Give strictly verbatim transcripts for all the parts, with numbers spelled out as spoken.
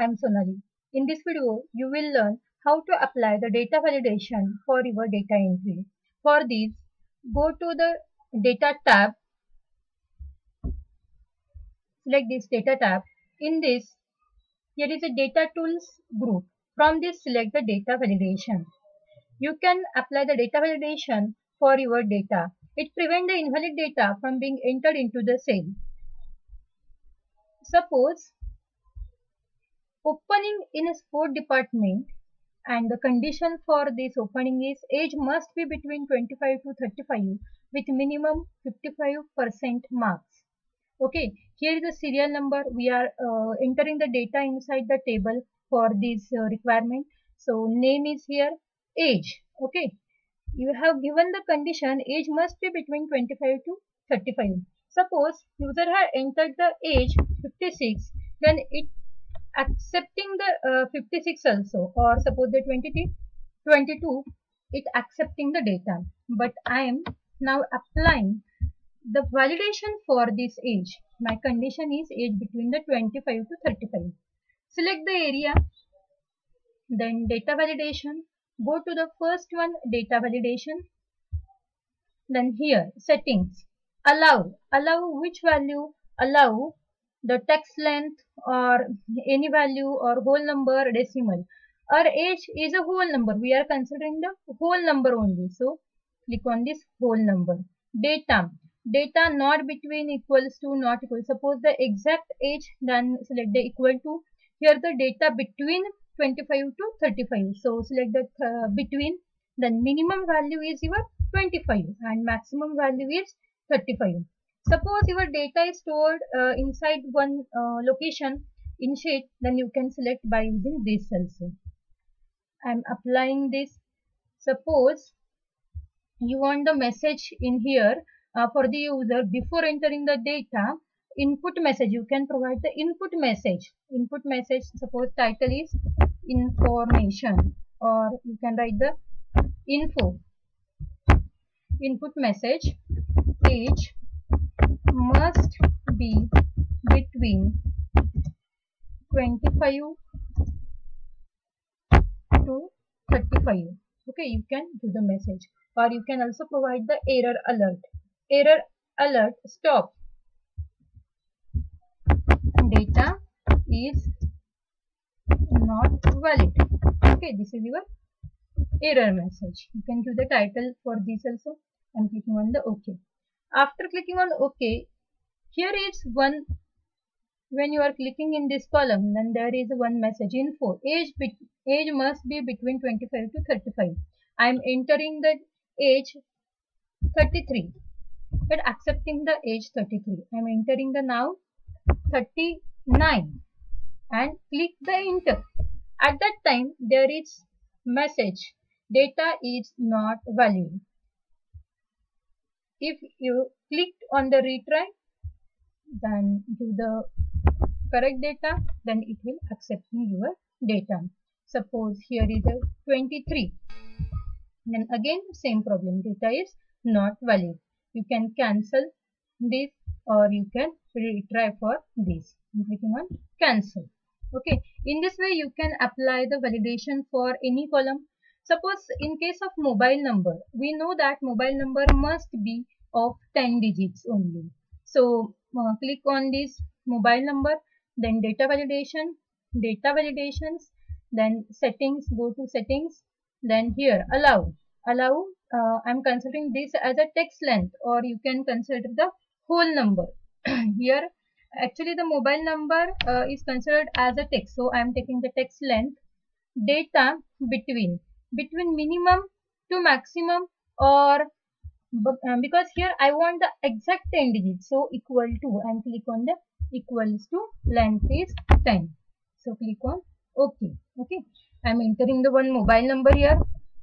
I am Sonali. In this video, you will learn how to apply the data validation for your data entry. For this, go to the Data tab, select this Data tab. In this, here is a Data Tools group. From this, select the Data Validation. You can apply the data validation for your data. It prevents the invalid data from being entered into the cell. Suppose opening in a sport department, and the condition for this opening is age must be between twenty-five to thirty-five with minimum fifty-five percent marks. Okay, here is the serial number. We are uh, entering the data inside the table for this uh, requirement. So name is here, age. Okay, you have given the condition age must be between twenty-five to thirty-five. Suppose user had entered the age fifty-six, then it accepting the uh, fifty-six also, or suppose the twenty-two, twenty-two, it accepting the data. But I am now applying the validation for this age. My condition is age between the twenty-five to thirty-five. Select the area, then data validation. Go to the first one, data validation. Then here, settings. Allow. Allow which value? Allow the text length or any value or whole number, decimal. Our age is a whole number. We are considering the whole number only. So, click on this whole number. Data. Data not between equals to not equal. Suppose the exact age, then select the equal to. Here the data between twenty-five to thirty-five. So, select the uh, between. Then minimum value is your twenty-five and maximum value is thirty-five. Suppose your data is stored uh, inside one uh, location in sheet, then you can select by using this also. I am applying this. Suppose you want the message in here uh, for the user before entering the data, input message. You can provide the input message. Input message, suppose title is information, or you can write the info. Input message, age must be between twenty-five to thirty-five. Okay, you can do the message, or you can also provide the error alert. Error alert, stop. Data is not valid. Okay, this is your error message. You can do the title for this also. I am clicking on the OK. After clicking on OK, here is one, when you are clicking in this column, then there is one message, info, age, age must be between twenty-five to thirty-five. I am entering the age thirty-three, but accepting the age thirty-three. I am entering the now thirty-nine and click the enter. At that time, there is message, data is not valid. If you clicked on the retry, then do the correct data, then it will accept your data. Suppose here is a twenty-three. Then again same problem, data is not valid. You can cancel this or you can retry for this. I'm clicking on cancel. Okay, in this way you can apply the validation for any column. Suppose in case of mobile number, we know that mobile number must be of ten digits only. So uh, click on this mobile number, then data validation, data validations, then settings, go to settings, then here allow. Allow, uh, I am considering this as a text length, or you can consider the whole number. Here actually the mobile number uh, is considered as a text, so I am taking the text length. Data between. Between minimum to maximum, or uh, because here I want the exact ten digits, so equal to, and click on the equals to, length is ten. So click on OK. Okay, I am entering the one mobile number here.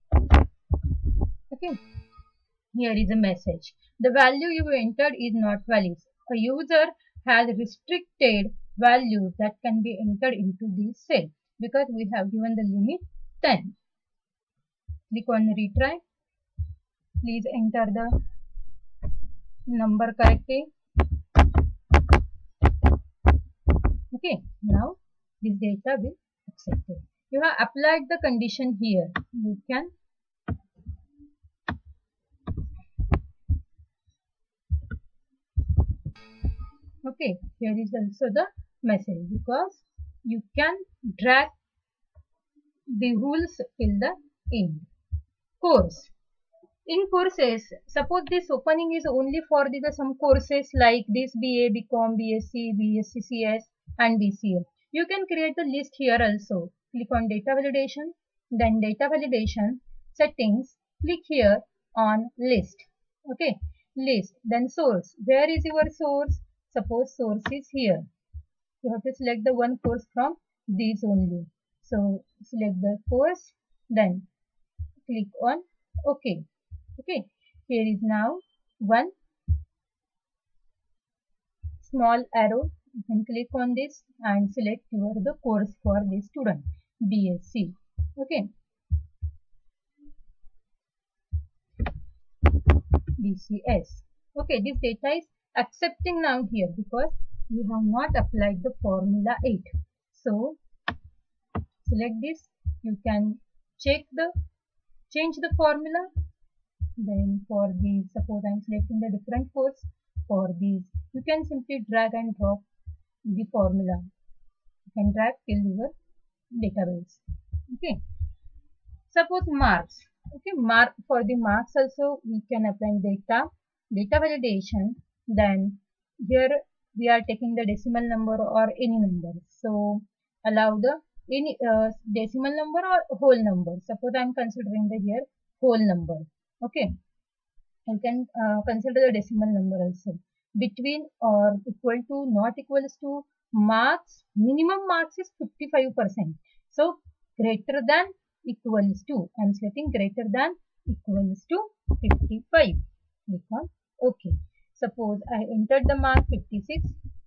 Okay, here is a message. The value you entered is not valid. A user has restricted values that can be entered into this cell because we have given the limit ten. Click on retry. Please enter the number correctly. Okay, now this data will accepted. You have applied the condition here. You can okay, here is also the message, because you can drag the rules till the end. Course. In courses, suppose this opening is only for the, the some courses like this B A, B Com, B S c, B S c C S and B C A. You can create the list here also. Click on data validation, then data validation, settings, click here on list. Okay, list, then source. Where is your source? Suppose source is here. You have to select the one course from these only. So select the course, then click on OK. Okay, here is now one small arrow. You can click on this and select your the course for the student, B S c. Okay, B C S. Okay, this data is accepting now here because you have not applied the formula eight. So select this. You can check the change the formula. Then for these, suppose I am selecting the different course. For these, you can simply drag and drop the formula. You can drag till your database. Okay. Suppose marks. Okay, mark for the marks also we can apply data, data validation. Then here we are taking the decimal number or any number. So allow the any uh, decimal number or whole number. Suppose I am considering the here whole number. Okay, you can uh, consider the decimal number also. Between or equal to, not equals to, marks, minimum marks is fifty-five percent. So greater than equals to, I am setting greater than equals to fifty-five. Click on OK. Suppose I entered the mark fifty-six.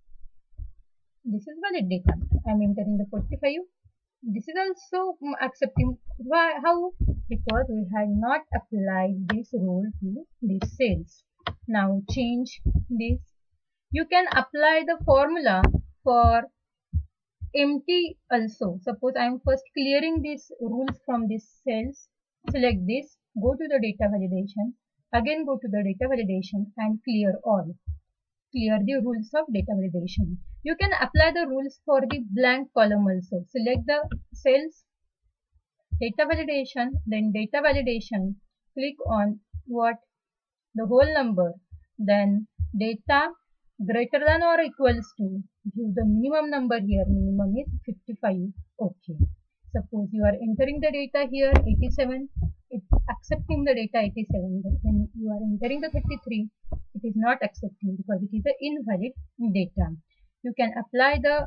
This is valid data. I am entering the forty-five. This is also accepting. Why? How? Because we had not applied this rule to these cells. Now change this. You can apply the formula for empty also. Suppose I am first clearing these rules from these cells. Select this. Go to the data validation. Again go to the data validation and clear all. Clear the rules of data validation. You can apply the rules for the blank column also. Select the cells, data validation, then data validation. Click on what? The whole number. Then data greater than or equals to. Give the minimum number here. Minimum is fifty-five. Okay. Suppose you are entering the data here eighty-seven. It's accepting the data eighty-seven. But when you are entering the thirty-three, it is not accepting because it is an invalid data. You can apply the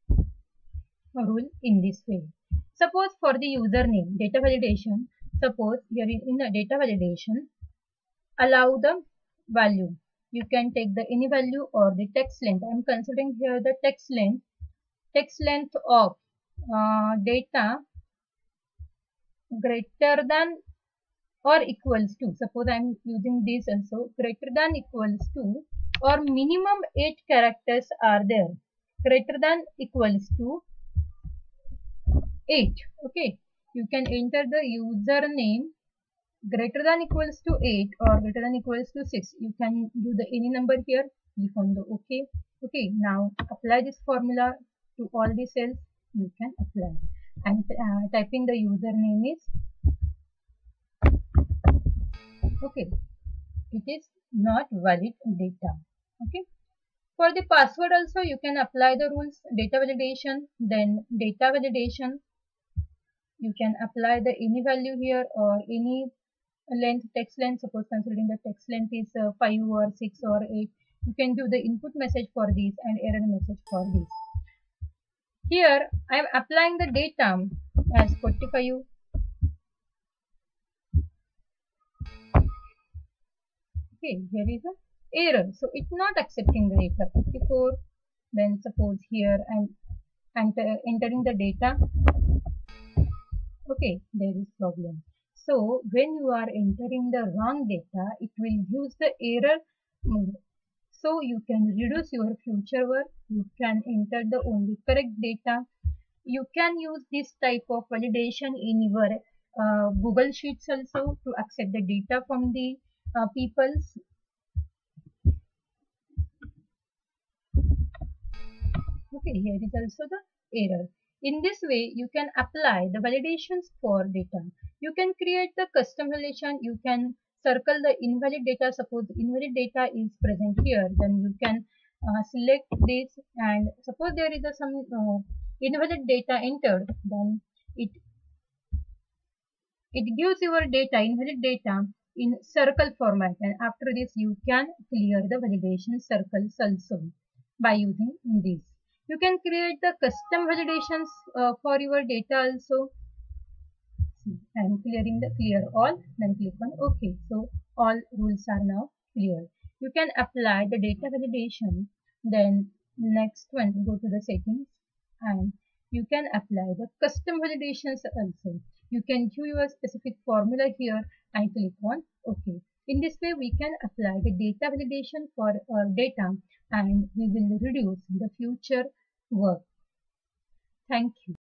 rule in this way. Suppose for the username, data validation, suppose here in the data validation, allow the value. You can take the any value or the text length. I am considering here the text length, text length of uh, data greater than or equals to. Suppose I am using this also, greater than equals to, or minimum eight characters are there. Greater than equals to eight. Okay, you can enter the username greater than equals to eight or greater than equals to six. You can do the any number here. Click on the OK. Okay, now apply this formula to all the cells. You can apply, and uh, typing the username is okay. It is not valid data. Okay. For the password also you can apply the rules, data validation, then data validation. You can apply the any value here or any length, text length. Suppose considering the text length is uh, five or six or eight. You can do the input message for these and error message for these. Here I am applying the data as forty-five. Okay, here is a error. So it's not accepting the data. fifty-four. Then suppose here I'm enter, entering the data. Okay, there is problem. So when you are entering the wrong data, it will use the error mode. So you can reduce your future work. You can enter the only correct data. You can use this type of validation in your uh, Google Sheets also to accept the data from the uh, peoples. Okay, here is also the error. In this way, you can apply the validations for data. You can create the custom validation. You can circle the invalid data. Suppose invalid data is present here, then you can uh, select this, and suppose there is a, some uh, invalid data entered, then it it gives your data, invalid data, in circle format, and after this you can clear the validation circles also by using this. You can create the custom validations uh, for your data also. See, I am clearing the clear all, then click on OK. So all rules are now clear. You can apply the data validation. Then next one, go to the settings, and you can apply the custom validations also. You can give your specific formula here and click on OK. In this way, we can apply the data validation for our data, and we will reduce the future work. Thank you.